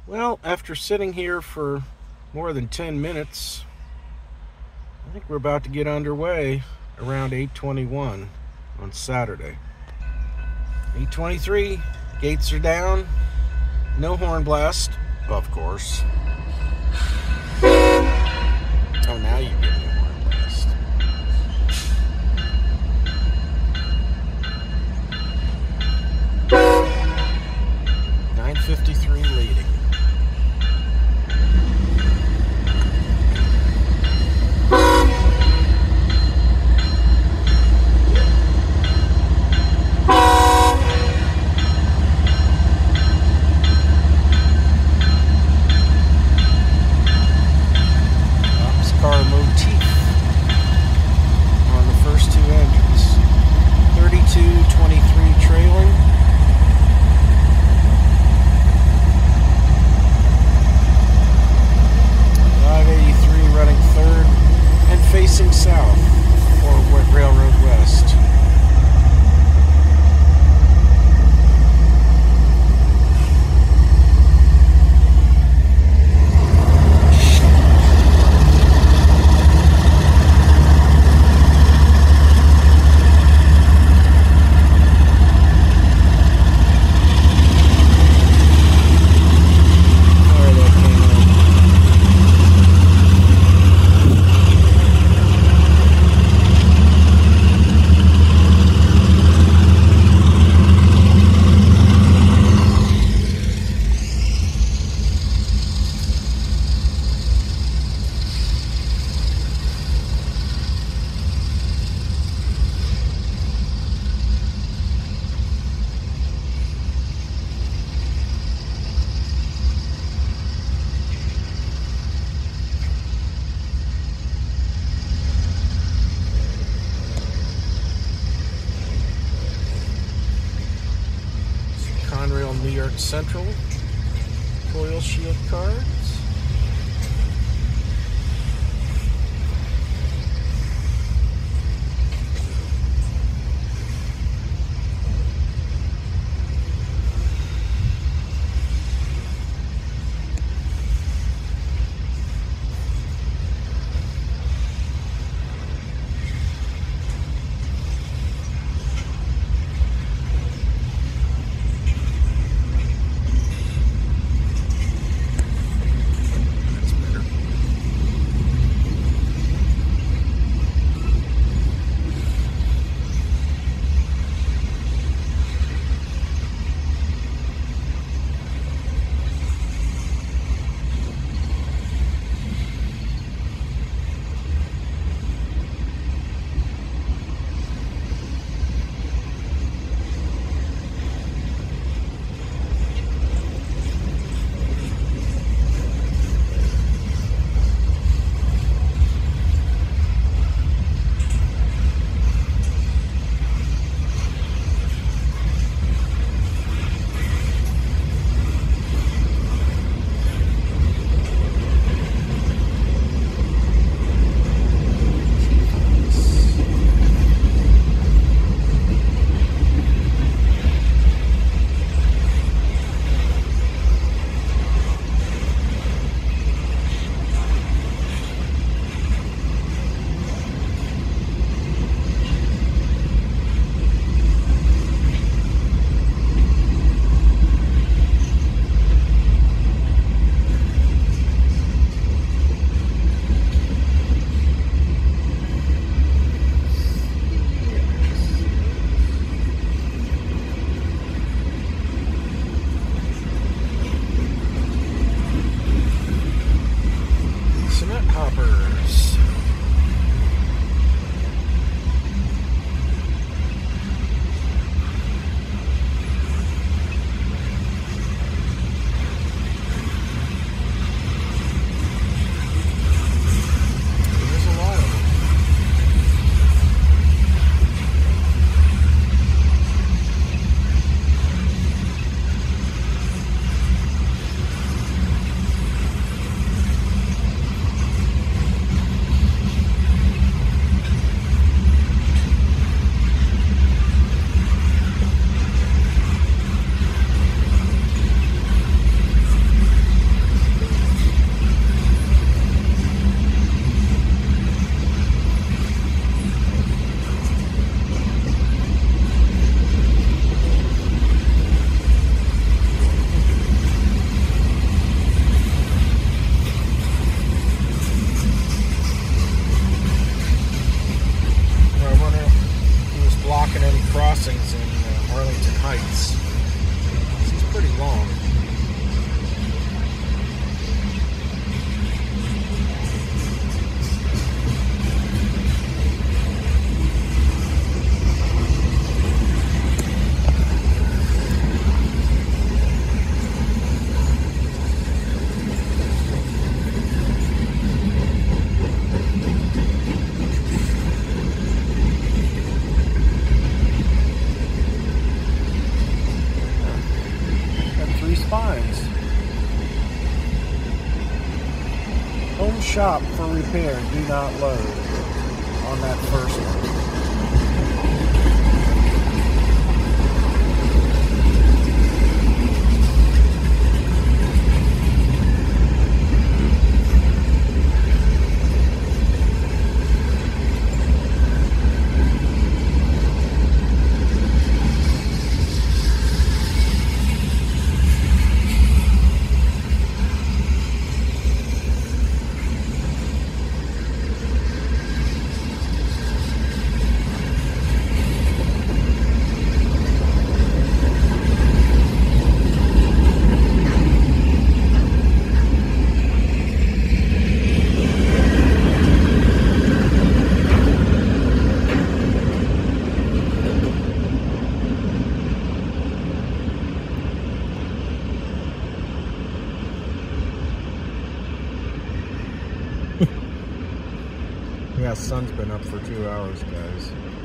Well, after sitting here for more than 10 minutes, I think we're about to get underway around 8:21 on Saturday. 8:23, gates are down, no horn blast, of course. Oh, now you get me a horn blast. .953 leading. Car motif on the first two engines. 32-23 trailing. .583 running third and facing south for Railroad West. Conrail New York Central coil shield cards. in shop for repair. Do not load on that first one. Yeah, sun's been up for 2 hours, guys.